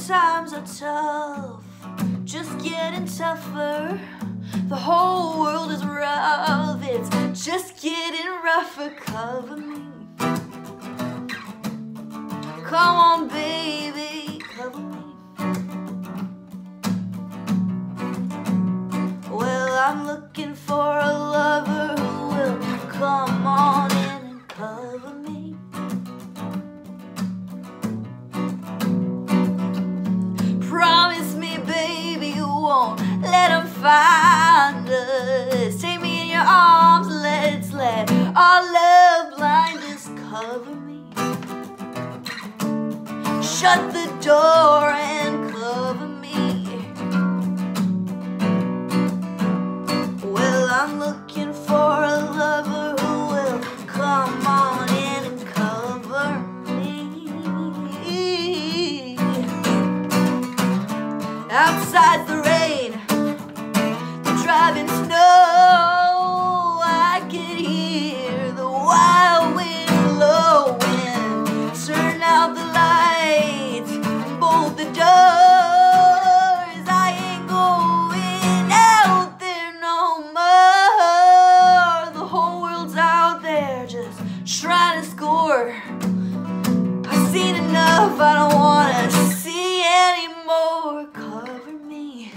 times are tough, just getting tougher. The whole world is rough, it's just getting rougher. Cover me. Come on, baby, cover me. Well, I'm looking for a lover who will come on in and cover me. Promise me, baby, you won't let them find us. Take me in your arms, let's let our love blinders cover me. Shut the door and cover me. Well, I'm looking for a lover who will come on in and cover me. Outside's the rain, the driving snow. I can hear the wild wind blowing. Turn out the lights, bolt the doors. I ain't going out there no more. The whole world's out there just trying to score. I've seen enough, I don't wanna see anymore. Cover me.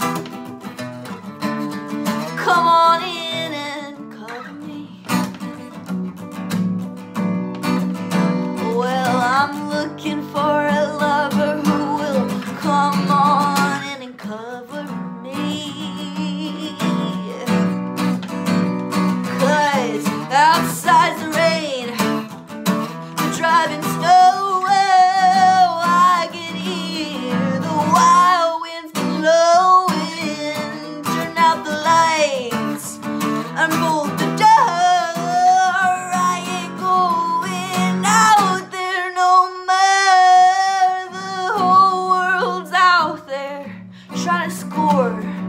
Come on in and cover me. Well, I'm looking for a lover who will come on in and cover me. 'Cause outside's the rain, the driving snow. I can hear the wild winds blowing. Turn out the lights and bolt the door. I ain't going out there no more. The whole world's out there trying to score.